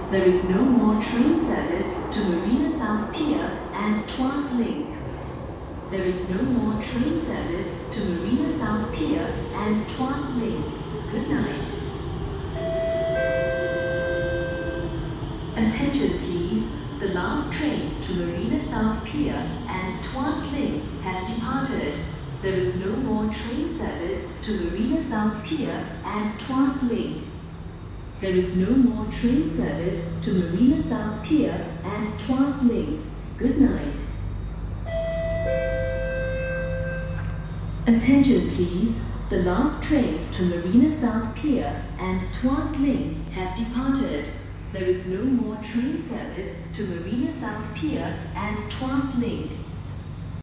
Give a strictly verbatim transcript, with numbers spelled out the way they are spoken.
There is no more train service to Marina South Pier and Tuas Link. There is no more train service to Marina South Pier and Tuas Link. Good night. Attention please, the last trains to Marina South Pier and Tuas Link have departed. There is no more train service to Marina South Pier and Tuas Link. There is no more train service to Marina South Pier and Tuas Link. Good night. Attention please, the last trains to Marina South Pier and Tuas Link have departed. There is no more train service to Marina South Pier and Tuas Link.